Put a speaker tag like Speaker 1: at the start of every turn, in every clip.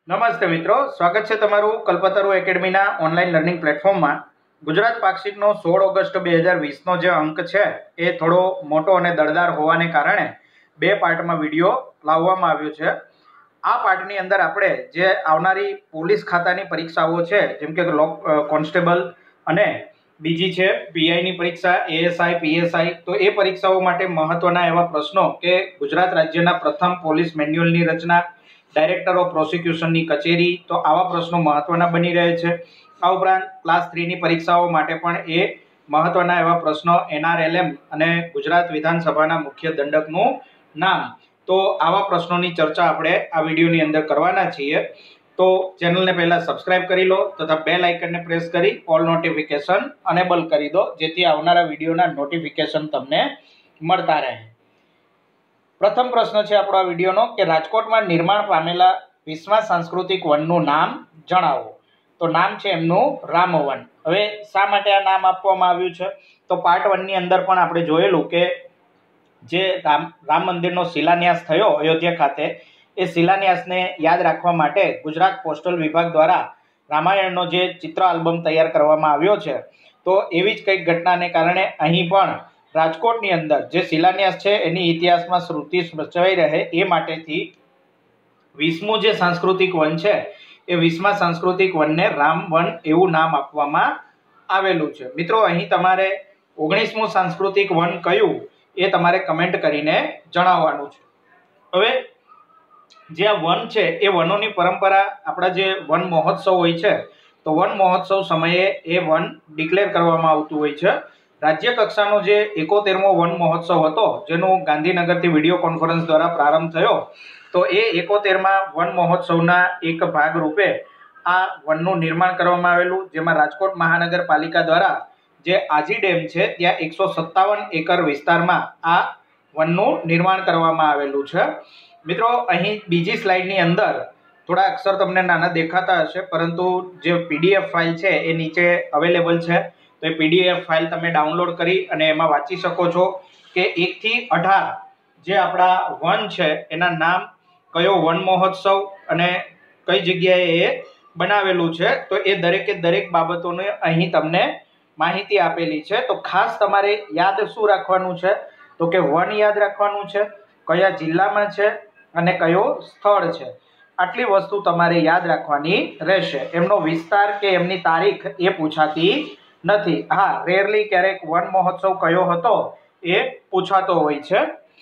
Speaker 1: નમસ્તે મિત્રો, સ્વાગત છે તમારું કલ્પતરુ એકેડમીના ઓનલાઈન લર્નિંગ પ્લેટફોર્મમાં। ગુજરાત પાક્ષિકનો 16 ઓગસ્ટ 2020નો જે અંક છે એ થોડો મોટો અને દળદાર હોવાને કારણે બે પાર્ટમાં વિડીયો લાવવામાં આવ્યો છે। આ પાર્ટની અંદર આપણે જે આવનારી પોલીસ ખાતાની પરીક્ષાઓ છે, જેમ કે કોન્સ્ટેબલ અને બીજી છે પીઆઈની પરીક્ષા, એએસઆઈ, પીએસઆઈ, તો એ પરીક્ષાઓ માટે મહત્વના એવા પ્રશ્નો કે ગુજરાત રાજ્યના પ્રથમ પોલીસ મેન્યુઅલની રચના, ડાયરેક્ટર ઓફ પ્રોસિક્યુશનની કચેરી, તો આવા પ્રશ્નો મહત્વના બની રહે છે। આ ઉપરાંત ક્લાસ 3ની પરીક્ષાઓ માટે પણ એ મહત્વના એવા પ્રશ્નો, એનઆરએલએમ અને ગુજરાત વિધાનસભાના મુખ્ય દંડકનું નામ, તો આવા પ્રશ્નોની ચર્ચા આપણે આ વિડીયોની અંદર કરવાના છીએ। તો ચેનલને પહેલા સબસ્ક્રાઇબ કરી લો તથા બેલ આઇકનને પ્રેસ કરી ઓલ નોટિફિકેશન અનેબલ કરી દો, જેથી આવનારા વિડીયોના નોટિફિકેશન તમને મળતા રહે। પ્રથમ પ્રશ્ન છે આપણો આ વિડીયોનો કે રાજકોટમાં નિર્માણ પામેલા વિશ્વ સાંસ્કૃતિક વનનું નામ જણાવો। તો નામ છે એમનું રામવન। હવે શા માટે આ નામ આપવામાં આવ્યું છે? તો પાર્ટ 1 ની અંદર પણ આપણે જોયેલું કે જે રામ મંદિરનો શિલાન્યાસ થયો અયોધ્યા ખાતે, એ શિલાન્યાસને યાદ રાખવા માટે ગુજરાત પોસ્ટલ વિભાગ દ્વારા રામાયણનો જે ચિત્ર આલ્બમ તૈયાર કરવામાં આવ્યો છે, તો એવી જ કંઈક ઘટનાને કારણે અહીં પણ રાજકોટની અંદર જે શિલાન્યાસ છે એની ઇતિહાસમાં શ્રુતિ સચવાઈ રહે એ માટેથી 20મું જે સાંસ્કૃતિક વન છે એ 20મા સાંસ્કૃતિક વનને રામવન એવું નામ આપવામાં આવેલું છે। મિત્રો, અહીં તમારે 19મું સાંસ્કૃતિક વન કયું એ તમારે કમેન્ટ કરીને જણાવવાનું છે। હવે જે આ વન છે એ વનોની પરંપરા, આપણા જે વન મહોત્સવ હોય છે, તો વન મહોત્સવ સમયે એ વન ડિક્લેર કરવામાં આવતું હોય છે। રાજ્ય કક્ષાનો જે 71મો વન મહોત્સવ હતો, જેનું ગાંધીનગરથી વિડીયો કોન્ફરન્સ દ્વારા પ્રારંભ થયો, તો એ 71મા વન મહોત્સવના એક ભાગ રૂપે આ વનનું નિર્માણ કરવામાં આવેલું, જેમાં રાજકોટ મહાનગરપાલિકા દ્વારા જે આજી ડેમ છે ત્યાં 157 એકર વિસ્તારમાં આ વનનું નિર્માણ કરવામાં આવેલું છે। મિત્રો, અહીં બીજી સ્લાઇડની અંદર થોડા અક્ષર તમને નાના દેખાતા હશે, પરંતુ જે પીડીએફ ફાઇલ છે એ નીચે અવેલેબલ છે, તો એ પીડીએફ ફાઇલ તમે ડાઉનલોડ કરી અને એમાં વાંચી શકો છો કે 1 થી 18 જે આપણા વન છે એના નામ, કયો વન મહોત્સવ અને કઈ જગ્યાએ એ બનાવેલું છે, તો એ દરેકે દરેક બાબતોને અહીં તમને માહિતી આપેલી છે। તો ખાસ તમારે યાદ શું રાખવાનું છે? તો કે વન યાદ રાખવાનું છે, કયા જિલ્લામાં છે અને કયો સ્થળ છે, આટલી વસ્તુ તમારે યાદ રાખવાની રહેશે। એમનો વિસ્તાર કે એમની તારીખ એ પૂછાતી નથી। હા, રેરલી ક્યારેક વન મહોત્સવ કયો હતો એ પૂછાતો હોય છે।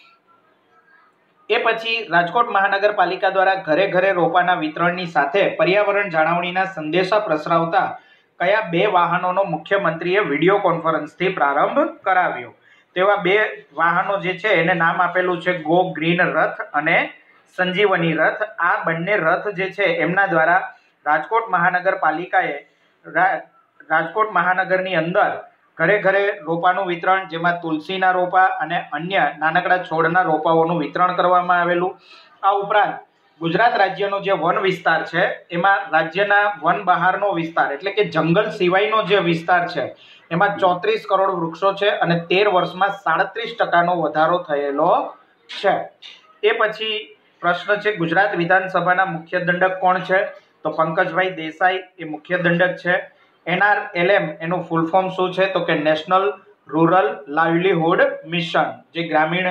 Speaker 1: એ પછી રાજકોટ મહાનગરપાલિકા દ્વારા ઘરે ઘરે રોપાના વિતરણની સાથે પર્યાવરણ જાળવણીના સંદેશા પ્રસરાવતા કયા બે વાહનોનો મુખ્યમંત્રીએ વિડીયો કોન્ફરન્સથી પ્રારંભ કરાવ્યો? તેવા બે વાહનો જે છે એને નામ આપેલું છે ગો ગ્રીન રથ અને સંજીવની રથ। આ બંને રથ જે છે એમના દ્વારા રાજકોટ મહાનગરપાલિકાએ રાજકોટ મહાનગરની અંદર ઘરે ઘરે રોપાનું વિતરણ, જેમાં તુલસીના રોપા અને અન્ય નાનકડા છોડના રોપાઓનું વિતરણ કરવામાં આવેલું। આ ઉપરાંત ગુજરાત રાજ્યનો જે વન વિસ્તાર છે એમાં રાજ્યના વન બહારનો વિસ્તાર એટલે કે જંગલ સિવાયનો જે વિસ્તાર છે એમાં 34 કરોડ વૃક્ષો છે અને 13 વર્ષમાં 37% વધારો થયેલો છે। એ પછી પ્રશ્ન છે ગુજરાત વિધાનસભાના મુખ્ય દંડક કોણ છે? તો પંકજભાઈ દેસાઈ એ મુખ્ય દંડક છે। એનઆરએલએમ એનું ફૂલ ફોર્મ શું છે? તો કે નેશનલ રૂરલ લાઇવલીહુડ મિશન, જે ગ્રામીણ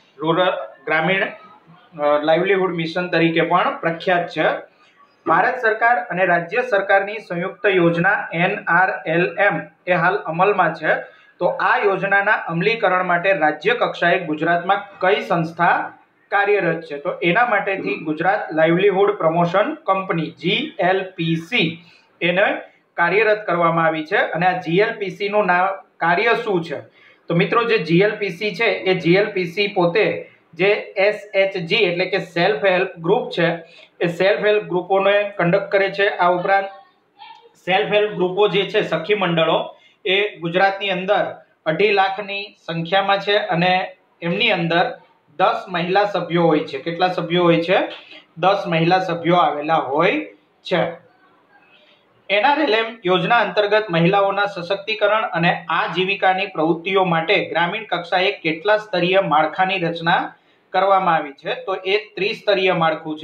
Speaker 1: લાઇવલીહુડ મિશન તરીકે પણ પ્રખ્યાત છે। ભારત સરકાર અને રાજ્ય સરકારની સંયુક્ત યોજના એનઆરએલએમ એ હાલ અમલમાં છે। તો આ યોજનાના અમલીકરણ માટે રાજ્ય કક્ષાએ ગુજરાતમાં કઈ સંસ્થા કાર્યરત છે? તો એના માટેથી Gujarat livelihood promotion company GLPC એને કાર્યરત કરવામાં આવી છે। અને આ જીએલપીસી નું નામ, કાર્ય શું છે? તો મિત્રો, જે જીએલપીસી છે એ જીએલપીસી પોતે જે એસએચજી એટલે કે સેલ્ફ હેલ્પ ગ્રુપ છે, એ સેલ્ફ હેલ્પ ગ્રુપોને કન્ડક્ટ કરે છે। આ ઉપરાંત સેલ્ફ હેલ્પ ગ્રુપો જે છે, સખી મંડળો, એ ગુજરાતની અંદર 2.5 લાખની સંખ્યામાં છે અને એમની અંદર 10 મહિલા સભ્યો હોય છે। કેટલા સભ્યો હોય છે? 10 મહિલા સભ્યો આવેલા હોય છે। એનઆરએલએમ યોજના અંતર્ગત મહિલાઓના સશક્તિકરણ અને આજીવિકાની પ્રવૃત્તિઓ માટે ગ્રામીણ કક્ષાએ કેટલા સ્તરીય માળખાની રચના કરવામાં આવી છે? તો એ 3 સ્તરીય માળખું છે,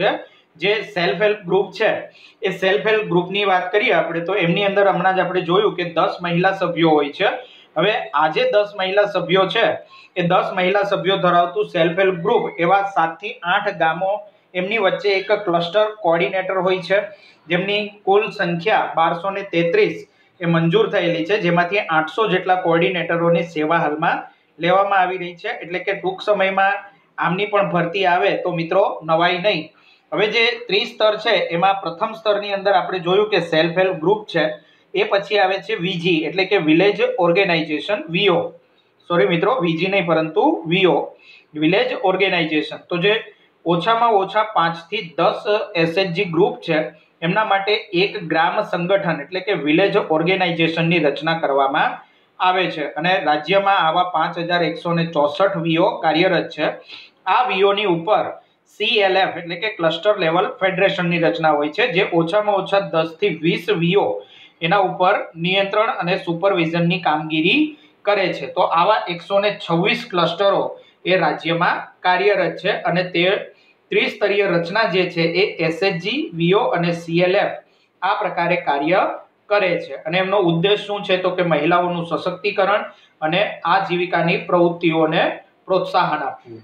Speaker 1: જે સેલ્ફ હેલ્પ ગ્રુપ છે એ સેલ્ફ હેલ્પ ગ્રુપની વાત કરીએ આપણે તો એમની અંદર હમણાં જ આપણે જોયું કે 10 મહિલા સભ્યો હોય છે. હવે આ જે 10 મહિલા સભ્યો છે એ 10 મહિલા સભ્યો ધરાવતું સેલ્ફ હેલ્પ ગ્રુપ એવા 7 થી 8 ગામો એમની વચ્ચે એક ક્લસ્ટર કોઓર્ડિનેટર હોય છે, જેમની કુલ સંખ્યા 1233 એ મંજૂર થયેલી છે, જેમાંથી 800 જેટલા કોઓર્ડિનેટરોની સેવા હાલમાં લેવામાં આવી રહી છે. એટલે કે ટૂંક સમયમાં આમની પણ ભરતી આવે તો મિત્રો નવાઈ નહીં. હવે જે 30 સ્તર છે એમાં પ્રથમ સ્તરની અંદર આપણે જોયું કે સેલ્ફ હેલ્પ ગ્રુપ છે, એ પછી આવે છે વીજી એટલે કે વિલેજ ઓર્ગેનાઇઝેશન, વીઓ. સોરી મિત્રો, વીજી નહીં પરંતુ વીઓ, વિલેજ ઓર્ગેનાઇઝેશન. તો જે ઓછામાં ઓછા 5 થી 10 એસએચજી ગ્રુપ છે એમના માટે એક ગ્રામ સંગઠન એટલે કે વિલેજ ઓર્ગેનાઇઝેશનની રચના કરવામાં આવે છે અને રાજ્યમાં આવા 5164 વીઓ કાર્યરત છે. આ વીઓની ઉપર CLF એટલે કે ક્લસ્ટર લેવલ ફેડરેશનની રચના હોય છે, જે ઓછામાં ઓછા 10 થી 20 વીઓ એના ઉપર નિયંત્રણ અને સુપરવિઝનની કામગીરી કરે છે. તો આવા 126 ક્લસ્ટરો એ રાજ્યમાં કાર્યરત છે અને તે ત્રિસ્તરીય રચના જે છે એ એસએચજી, વીઓ અને CLF આ પ્રકારે કાર્ય કરે છે અને એમનો ઉદ્દેશ શું છે તો કે મહિલાઓનું સશક્તિકરણ અને આજીવિકાની પ્રવૃત્તિઓને પ્રોત્સાહન આપવું.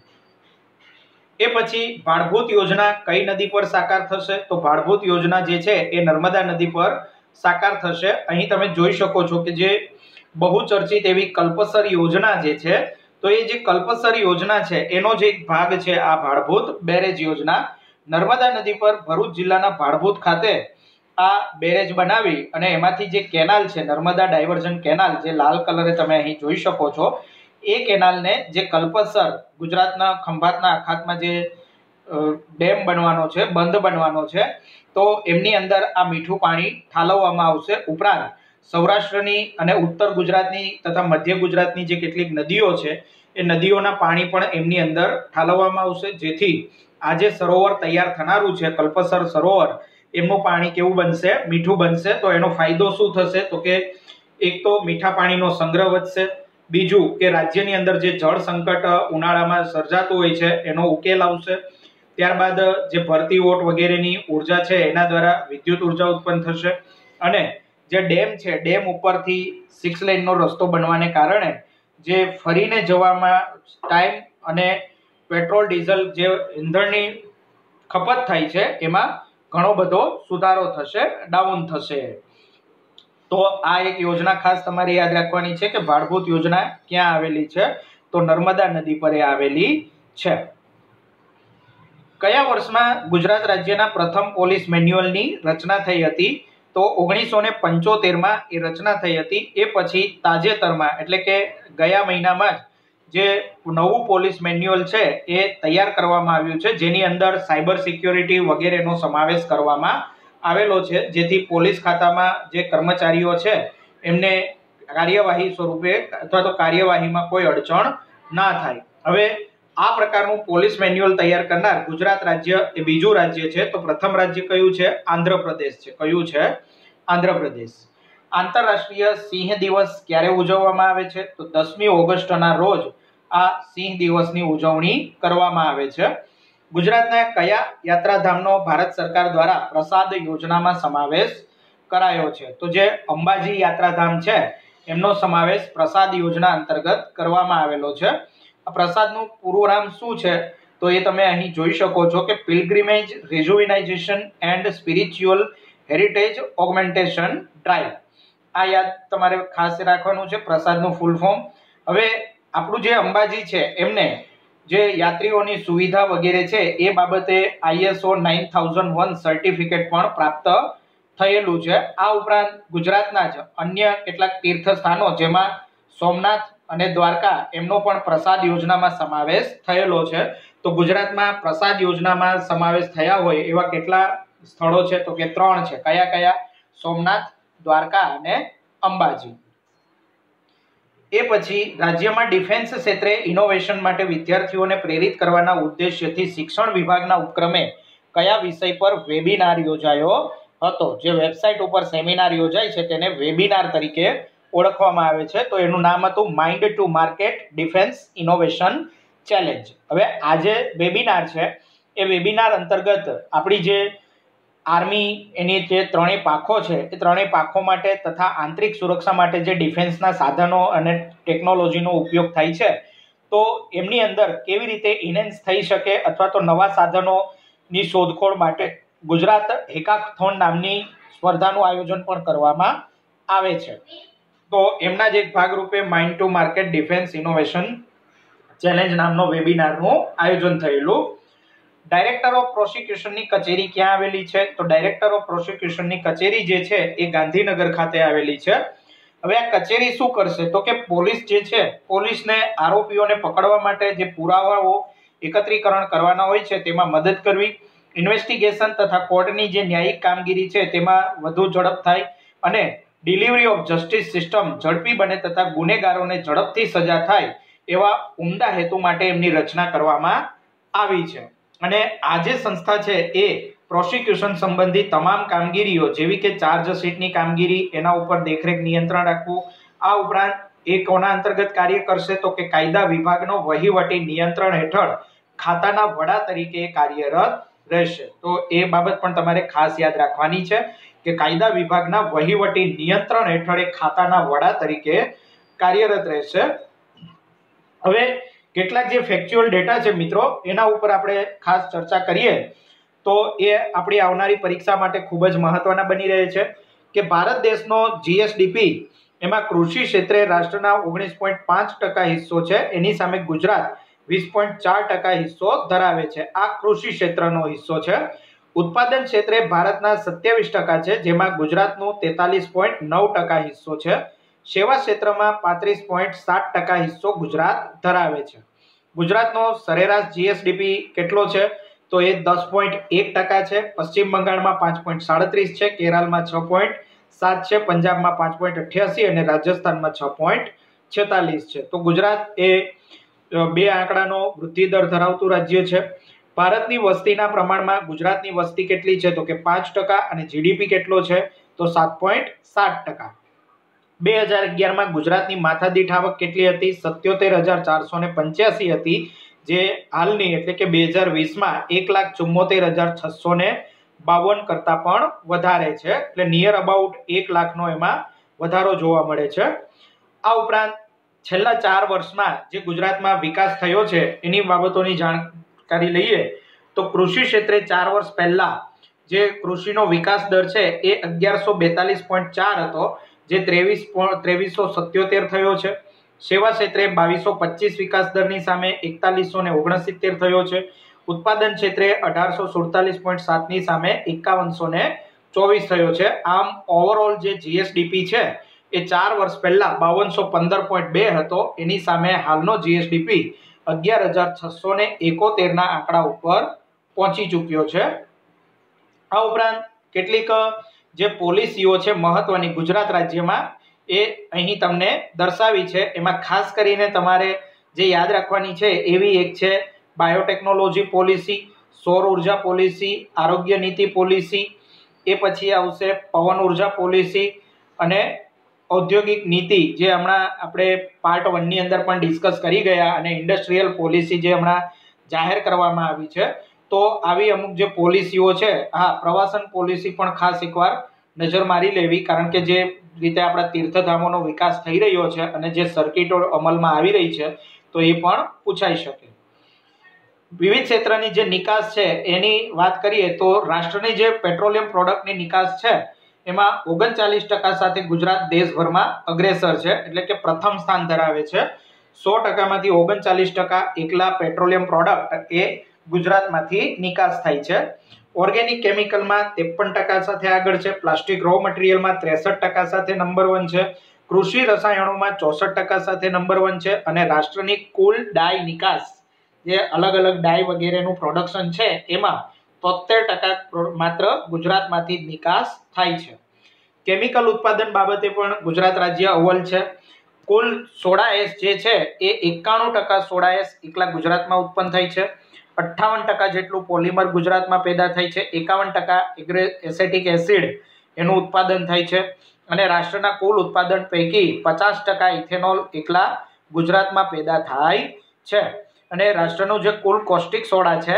Speaker 1: એ પછી ભાડભૂત યોજના કઈ નદી પર સાકાર થશે? તો ભાડભૂત યોજના જે છે એ નર્મદા નદી પર સાકાર થશે. અહીં તમે જોઈ શકો છો કે જે બહુચર્ચિત એવી કલ્પસર યોજના જે છે, તો એ જે કલ્પસર યોજના છે એનો જે એક ભાગ છે આ ભાડભૂત બેરેજ યોજના. નર્મદા નદી પર ભરૂચ જિલ્લાના ભાડભૂત ખાતે આ બેરેજ બનાવી અને એમાંથી જે કેનાલ છે નર્મદા ડાયવર્ઝન કેનાલ, જે લાલ કલરે તમે અહીં જોઈ શકો છો, એ કેનાલને જે કલ્પસર ગુજરાતના ખંભાતના અખાતમાં જે ડેમ બનવાનો છે, બંધ બનવાનો છે, તો એમની અંદર આ મીઠું પાણી ઠાલવવામાં આવશે. ઉપરાંત સૌરાષ્ટ્રની અને ઉત્તર ગુજરાતની તથા મધ્ય ગુજરાતની જે કેટલીક નદીઓ છે એ નદીઓના પાણી પણ એમની અંદર ઠાલવવામાં આવશે, જેથી આ જે સરોવર તૈયાર થનારું છે કલ્પસર સરોવર, એમનું પાણી કેવું બનશે? મીઠું બનશે. તો એનો ફાયદો શું થશે તો કે એક તો મીઠા પાણીનો સંગ્રહ વધશે, બીજું કે રાજ્યની અંદર જે જળ સંકટ ઉનાળામાં સર્જાતું હોય છે એનો ઉકેલ આવશે. ત્યારબાદ જે ભરતી ઓટ વગેરેની ઉર્જા છે એના દ્વારા વિદ્યુત ઉર્જા ઉત્પન્ન થશે અને જે ડેમ છે, ડેમ ઉપરથી 6 લેનનો રસ્તો બનવાને કારણે જે ફરીને જવામાં ટાઈમ અને પેટ્રોલ ડીઝલ જે ઈંધણની ખપત થાય છે એમાં ઘણો બધો સુધારો થશે, ડાઉન થશે. તો આ એક યોજના ખાસ તમારે યાદ રાખવાની છે કે ભાડભૂત યોજના ક્યાં આવેલી છે? તો નર્મદા નદી પર આવેલી છે. કયા વર્ષમાં ગુજરાત રાજ્યના પ્રથમ પોલીસ મેન્યુઅલની રચના થઈ હતી? તો 1975માં એ રચના થઈ હતી. એ પછી તાજેતરમાં એટલે કે ગયા મહિનામાં જ જે નવું પોલીસ મેન્યુઅલ છે એ તૈયાર કરવામાં આવ્યું છે, જેની અંદર સાયબર સિક્યોરિટી વગેરેનો સમાવેશ કરવામાં આવેલો છે, જેથી પોલીસ ખાતામાં જે કર્મચારીઓ છે એમને કાર્યવાહી સ્વરૂપે અથવા તો કાર્યવાહીમાં કોઈ અડચણ ના થાય. હવે આ પ્રકારનું પોલીસ મેન્યુઅલ તૈયાર કરનાર ગુજરાત રાજ્ય એ બીજું રાજ્ય છે. તો પ્રથમ રાજ્ય કયું છે? આંધ્રપ્રદેશ છે. કયું છે? આંધ્રપ્રદેશ. આંતરરાષ્ટ્રીય સિંહ દિવસ ક્યારે ઉજવવામાં આવે છે? તો 10મી ઓગસ્ટના રોજ આ સિંહ દિવસની ઉજવણી કરવામાં આવે છે. ગુજરાતના કયા યાત્રાધામનો ભારત સરકાર દ્વારા પ્રસાદ યોજનામાં સમાવેશ કરાયો છે? તો જે અંબાજી યાત્રાધામ છે એમનો સમાવેશ પ્રસાદ યોજના અંતર્ગત કરવામાં આવેલો છે. આ પ્રસાદનું પૂરું નામ શું છે? તો એ તમે અહીં જોઈ શકો છો કે pilgrimage rejuvenation and spiritual heritage augmentation drive. આ યાદ તમારે ખાસ રાખવાનું છે, પ્રસાદનું ફૂલ ફોર્મ. હવે આપણું જે અંબાજી છે એમને જે યાત્રીઓની સુવિધા વગેરે છે એ બાબતે ISO 9001 સર્ટિફિકેટ પણ પ્રાપ્ત થયેલું છે. આ ઉપરાંત ગુજરાતના જ અન્ય કેટલાક તીર્થ સ્થાનો જેમાં સોમનાથ અને દ્વારકા એમનો પણ પ્રસાદ યોજનામાં સમાવેશ થયેલો છે. તો ગુજરાતમાં પ્રસાદ યોજનામાં સમાવેશ થયા હોય એવા કેટલા સ્થળો છે? તો કે 3 છે. કયા કયા? સોમનાથ, દ્વારકા અને અંબાજી. એ પછી રાજ્યમાં ડિફેન્સ ક્ષેત્રે ઇનોવેશન માટે વિદ્યાર્થીઓને પ્રેરિત કરવાના ઉદ્દેશ્યથી શિક્ષણ વિભાગના ઉપક્રમે કયા વિષય પર વેબિનાર યોજાયો હતો? જે વેબસાઇટ ઉપર સેમિનાર યોજાય છે તેને વેબિનાર તરીકે ઓળખવામાં આવે છે. તો એનું નામ હતું mind to market defence innovation challenge. હવે આ જે વેબિનાર છે એ વેબિનાર અંતર્ગત આપણી જે આર્મી એની જે ત્રણેય પાંખો છે એ ત્રણેય પાંખો માટે તથા આંતરિક સુરક્ષા માટે જે ડિફેન્સના સાધનો અને ટેકનોલોજીનો ઉપયોગ થાય છે તો એમની અંદર કેવી રીતે ઇન્હેન્સ થઈ શકે અથવા તો નવા સાધનોની શોધખોળ માટે ગુજરાત હેકાથોન નામની સ્પર્ધાનું આયોજન પણ કરવામાં આવે છે. તો એમના જ એક ભાગરૂપે mind to market defence innovation challenge નામનો વેબિનારનું આયોજન થયેલું. ડાયરેક્ટર ઓફ પ્રોસિક્યુશનની કચેરી ક્યાં આવેલી છે? તો ડાયરેક્ટર ઓફ પ્રોસિક્યુશનની કચેરી જે છે એ ગાંધીનગર ખાતે આવેલી છે. હવે આ કચેરી શું કરશે? તો કે પોલીસ જે છે, પોલીસને આરોપીઓને પકડવા માટે જે પુરાવાઓ એકત્રીકરણ કરવાના હોય છે તેમાં મદદ કરવી, ઇન્વેસ્ટિગેશન તથા કોર્ટની જે ન્યાયિક કામગીરી છે તેમાં વધુ ઝડપ થાય અને ડિલિવરી ઓફ જસ્ટિસ સિસ્ટમ ઝડપી બને તથા ગુનેગારોને ઝડપથી સજા થાય એવા ઉમદા હેતુ માટે એમની રચના કરવામાં આવી છે. અને આ જે સંસ્થા છે એ પ્રોસિક્યુશન સંબંધી તમામ કામગીરીઓ જેવી કે ચાર્જશીટની કામગીરી એના ઉપર દેખરેખ નિયંત્રણ રાખવું, આ ઉપરાંત એ કોના અંતર્ગત કાર્ય કરશે? તો કે કાયદા વિભાગનો વહીવટી નિયંત્રણ હેઠળ ખાતાના વડા તરીકે કાર્યરત રહેશે. તો એ બાબત પણ તમારે ખાસ યાદ રાખવાની છે કે કાયદા વિભાગના વહીવટી નિયંત્રણ હેઠળ એ ખાતાના વડા તરીકે કાર્યરત રહેશે. હવે કેટલાક જે ફેક્ચ્યુઅલ ડેટા છે મિત્રો એના ઉપર આપણે ખાસ ચર્ચા કરીએ તો એ આપણી આવનારી પરીક્ષા માટે ખૂબ જ મહત્વના બની રહે છે કે ભારત દેશનો જીએસડીપી એમાં કૃષિ ક્ષેત્રે રાષ્ટ્રના 19.5% હિસ્સો છે, એની સામે ગુજરાત 20.4% હિસ્સો ધરાવે છે. આ કૃષિ ક્ષેત્રનો હિસ્સો છે. ઉત્પાદન ક્ષેત્રે ભારતના 27% છે, જેમાં ગુજરાતનું 43.9% હિસ્સો છે. સેવા ક્ષેત્રમાં 35.7% હિસ્સો ગુજરાત ધરાવે છે. ગુજરાતનો સરેરાશ જીએસડીપી કેટલો છે? તો એ 10.1% છે. પશ્ચિમ બંગાળમાં 5.37 છે, કેરળમાં 6.7 છે, પંજાબમાં 5.88 અને રાજસ્થાનમાં 6.46 છે. તો ગુજરાત એ બે આંકડાનો વૃદ્ધિ દર ધરાવતું રાજ્ય છે. ભારતની વસ્તીના પ્રમાણમાં ગુજરાતની વસ્તી કેટલી છે? તો કે 5% અને જીડીપી કેટલો છે? તો 7.7%. 2011માં ગુજરાતની માથાદીઠ આવક કેટલી હતી? 77,485 હતી, જે હાલની એટલે કે 2020માં 1,74,652 કરતા પણ વધારે છે. એટલે નિયર અબાઉટ 1 લાખનો એમાં વધારો જોવા મળે છે. આ ઉપરાંત છેલ્લા 4 વર્ષમાં જે ગુજરાતમાં વિકાસ થયો છે એની બાબતોની જાણકારી લઈએ તો કૃષિ ક્ષેત્રે 4 વર્ષ પહેલા જે કૃષિનો વિકાસ દર છે એ 1142.4 હતો, જે 2377 થયો છે. સેવા ક્ષેત્રે 2225 વિકાસ દરની સામે 4169 થયો છે. ઉત્પાદન ક્ષેત્રે 1847.7 ની સામે 5124 થયો છે. આમ ઓવરઓલ જે જીએસડીપી છે એ 4 વર્ષ પહેલા 5215.2 હતો, એની સામે હાલનો જીએસડીપી 11,671 ના આંકડા ઉપર પહોંચી ચૂક્યો છે. આ ઉપરાંત કેટલીક જે પોલિસીઓ છે મહત્વની ગુજરાત રાજ્યમાં એ અહીં તમને દર્શાવી છે. એમાં ખાસ કરીને તમારે જે યાદ રાખવાની છે એવી એક છે બાયોટેકનોલોજી પોલિસી, સૌર ઉર્જા પોલિસી, આરોગ્ય નીતિ પોલિસી, એ પછી આવશે પવન ઉર્જા પોલિસી અને ઔદ્યોગિક નીતિ જે હમણાં આપણે પાર્ટ 1 ની અંદર પણ ડિસ્કસ કરી ગયા, અને ઇન્ડસ્ટ્રીયલ પોલિસી જે હમણાં જાહેર કરવામાં આવી છે. તો આવી અમુક જે પોલિસીઓ છે, હા પ્રવાસન પોલિસી પણ ખાસ એકવાર નજર મારી લેવી, કારણ કે જે રીતે આપણા તીર્થધામોનો વિકાસ થઈ રહ્યો છે અને જે સર્કિટો અમલમાં આવી રહી છે તો એ પણ પૂછાઈ શકે. વિવિધ ક્ષેત્રની જે નિકાસ છે એની વાત કરીએ તો રાષ્ટ્રની જે પેટ્રોલિયમ પ્રોડક્ટની નિકાસ છે એમાં 39% સાથે ગુજરાત દેશભરમાં અગ્રેસર છે, એટલે કે પ્રથમ સ્થાન ધરાવે છે. 100% માંથી 39% એકલા પેટ્રોલિયમ પ્રોડક્ટ એ ગુજરાતમાંથી નિકાસ થાય છે. ઓર્ગેનિક કેમિકલમાં 53% સાથે આગળ છે. પ્લાસ્ટિક રો મટીરિયલમાં 63% સાથે નંબર 1 છે. કૃષિ રસાયણોમાં 64% સાથે નંબર 1 છે. અને રાષ્ટ્રની કુલ ડાય નિકાસ જે અલગ અલગ ડાય વગેરેનું પ્રોડક્શન છે એમાં 73% માત્ર ગુજરાતમાંથી નિકાસ થાય છે. કેમિકલ ઉત્પાદન બાબતે પણ ગુજરાત રાજ્ય અવ્વલ છે. કુલ સોડા એશ જે છે એ 91% સોડા એશ એકલા ગુજરાતમાં ઉત્પન્ન થાય છે. 58% જેટલું પોલિમર ગુજરાતમાં પેદા થાય છે. 51% એસેટિક એસિડ એનું ઉત્પાદન થાય છે. અને રાષ્ટ્રના કુલ ઉત્પાદન પૈકી 50% ઇથેનોલ એકલા ગુજરાતમાં પેદા થાય છે. અને રાષ્ટ્રનું જે કુલ કોસ્ટિક સોડા છે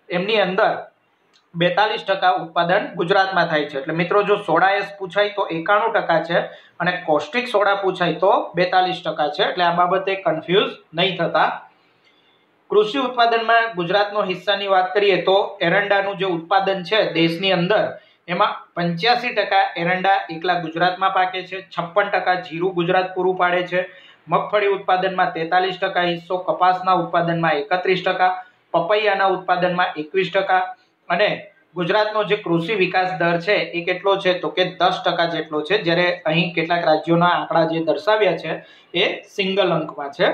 Speaker 1: એમની અંદર 42% ઉત્પાદન ગુજરાતમાં થાય છે. એટલે મિત્રો જો સોડા એસ પૂછાય તો 91% છે અને કોસ્ટિક સોડા પૂછાય તો 42% છે. એટલે આ બાબતે કન્ફ્યુઝ નહીં થતા. કૃષિ ઉત્પાદનમાં ગુજરાતનો હિસ્સાની વાત કરીએ તો એરંડાનું જે ઉત્પાદન છે દેશની અંદર એમાં 85% એરંડા એકલા ગુજરાતમાં પાકે છે, 56% જીરું ગુજરાત પૂરું પાડે છે, મગફળી ઉત્પાદનમાં 43% હિસ્સો, કપાસના ઉત્પાદનમાં 31%, પપૈયાના ઉત્પાદનમાં 21% અને ગુજરાતનો જે કૃષિ વિકાસ દર છે એ કેટલો છે તો કે 10% જેટલો છે, જ્યારે અહીં કેટલાક રાજ્યોના આંકડા જે દર્શાવ્યા છે એ સિંગલ અંકમાં છે.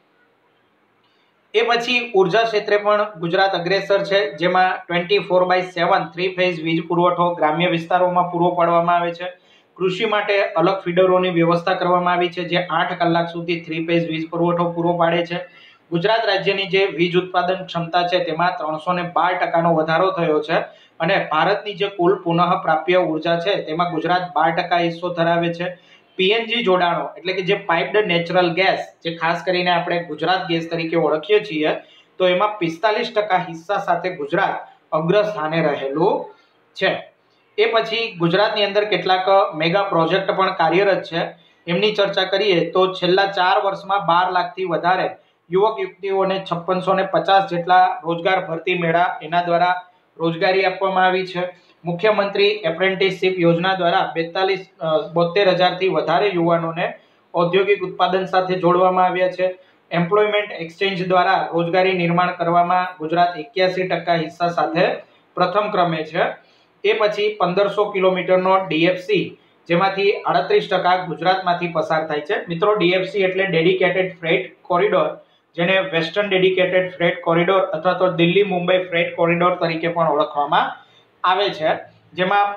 Speaker 1: એ પછી ઉર્જા ક્ષેત્રે પણ ગુજરાત અગ્રેસર છે, જેમાં 24/7 3 ફેઝ વીજ પુરવઠો ગ્રામ્ય વિસ્તારોમાં પૂરો પાડવામાં આવે છે. કૃષિ માટે અલગ ફીડરોની વ્યવસ્થા કરવામાં આવી છે, જે 8 કલાક સુધી 3 ફેઝ વીજ પુરવઠો પૂરો પાડે છે. ગુજરાત રાજ્યની જે વીજ ઉત્પાદન ક્ષમતા છે તેમાં 312%નો વધારો થયો છે અને ભારતની જે કુલ પુનઃ પ્રાપ્ય ઉર્જા છે તેમાં ગુજરાત 12% હિસ્સો ધરાવે છે. પીએનજી જોડાણો એટલે કે જે પાઇપ્ડ નેચરલ ગેસ, જે ખાસ કરીને આપણે ગુજરાત ગેસ તરીકે ઓળખીએ છીએ, તો એમાં 45% હિસ્સા સાથે ગુજરાત અગ્ર સ્થાને રહેલું છે. એ પછી ગુજરાતની અંદર કેટલાક મેગા પ્રોજેક્ટ પણ કાર્યરત છે. એમની ચર્ચા કરીએ તો છેલ્લા 4 વર્ષમાં 12 લાખથી વધારે યુવક યુવતીઓને 5650 જેટલા રોજગાર ભરતી મેળા એના દ્વારા રોજગારી આપવામાં આવી છે. મુખ્યમંત્રી એપ્રેન્ટિસશિપ યોજના દ્વારા 72,000થી વધારે યુવાનોને ઔદ્યોગિક ઉત્પાદન સાથે જોડવામાં આવ્યા છે. એમ્પ્લોયમેન્ટ એક્સચેન્જ દ્વારા રોજગારી નિર્માણ કરવામાં ગુજરાત 81% હિસ્સા સાથે પ્રથમ ક્રમે છે. એ પછી 1500 કિલોમીટરનો ડીએફસી, જેમાંથી 38% ગુજરાતમાંથી પસાર થાય છે. મિત્રો, ડીએફસી એટલે ડેડિકેટેડ ફ્રેટ કોરિડોર, જેને વેસ્ટર્ન ડેડિકેટેડ ફ્રેટ કોરિડોર અથવા તો દિલ્હી મુંબઈ ફ્રેટ કોરિડોર તરીકે પણ ઓળખવામાં આવે છે, જેમાં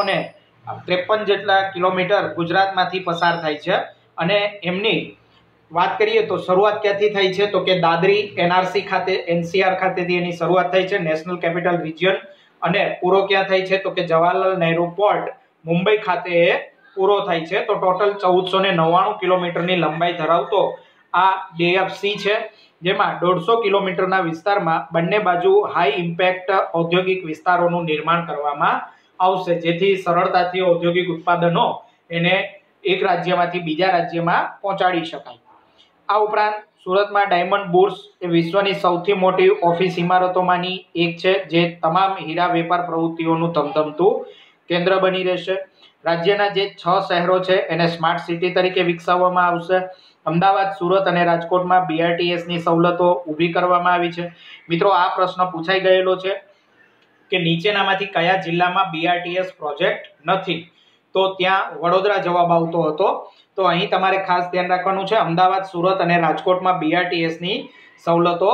Speaker 1: 553 જેટલા કિલોમીટર ગુજરાતમાંથી પસાર થાય છે. અને એમની વાત કરીએ તો શરૂઆત ક્યાંથી થઈ છે તો કે દાદરી એનઆરસી ખાતે, એનસીઆર ખાતેથી એની શરૂઆત થઈ છે, નેશનલ કેપિટલ રિજિયન. અને પૂરો ક્યાં થાય છે તો કે જવાહરલાલ નહેરુ પોર્ટ મુંબઈ ખાતે એ પૂરો થાય છે. તો ટોટલ 1499 કિલોમીટરની લંબાઈ ધરાવતો આ ડીએફસી છે, જેમાં 150 કિલોમીટરના વિસ્તારમાં બંને બાજુ હાઈ ઇમ્પેક્ટ ઔદ્યોગિક વિસ્તારોનું નિર્માણ કરવામાં આવશે, જેથી સરળતાથી ઔદ્યોગિક ઉત્પાદનો એને એક રાજ્યમાંથી બીજા રાજ્યમાં પહોંચાડી શકાય. આ ઉપરાંત સુરતમાં ડાયમંડ બુર્સ એ વિશ્વની સૌથી મોટી ઓફિસ ઇમારતોમાંની એક છે, જે તમામ હીરા વેપાર પ્રવૃત્તિઓનું ધમધમતું કેન્દ્ર બની રહેશે. રાજ્યના જે 6 શહેરો છે એને સ્માર્ટ સિટી તરીકે વિકસાવવામાં આવશે. અમદાવાદ, સુરત અને રાજકોટમાં બીઆરટીએસની સવલતો ઊભી કરવામાં આવી છે. મિત્રો, આ પ્રશ્ન પૂછાઈ ગયેલો છે કે નીચેનામાંથી કયા જિલ્લામાં બીઆરટીએસ પ્રોજેક્ટ નથી, તો ત્યાં વડોદરા જવાબ આવતો હતો. તો અહીં તમારે ખાસ ધ્યાન રાખવાનું છે, અમદાવાદ, સુરત અને રાજકોટમાં બીઆરટીએસની સવલતો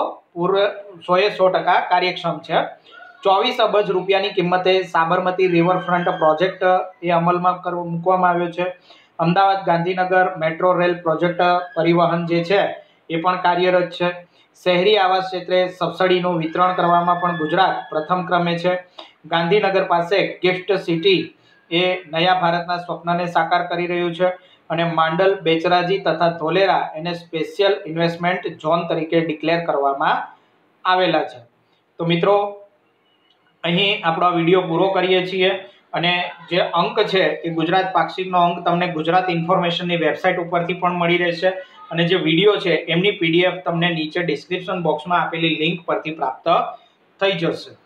Speaker 1: 100% કાર્યક્ષમ છે. 24 અબજ રૂપિયાની કિંમતે સાબરમતી રિવરફ્રન્ટ પ્રોજેક્ટ એ અમલમાં મૂકવામાં આવ્યો છે. Ahmedabad Gandhinagar metro rail project પરિવહન જે છે એ પણ કાર્યરત છે. શહેરી આવાસ ક્ષેત્રે સબસિડીનું વિતરણ કરવામાં પણ ગુજરાત પ્રથમ ક્રમે છે. ગાંધીનગર પાસે ગિફ્ટ સિટી એ નયા ભારતના સ્વપ્નને સાકાર કરી રહ્યું છે અને માંડલ, બેચરાજી તથા ધોલેરા એને સ્પેશિયલ ઇન્વેસ્ટમેન્ટ ઝોન તરીકે ડિક્લેર કરવામાં આવેલા છે. તો મિત્રો, અહીં આપણો વિડીયો પૂરો કરીએ છીએ અને જે અંક છે એ ગુજરાત પાક્ષિકનો અંક તમને ગુજરાત ઇન્ફોર્મેશનની વેબસાઇટ ઉપરથી પણ મળી રહેશે અને જે વિડીયો છે એમની પીડીએફ તમને નીચે ડિસ્ક્રિપ્શન બોક્સમાં આપેલી લિંક પરથી પ્રાપ્ત થઈ જશે.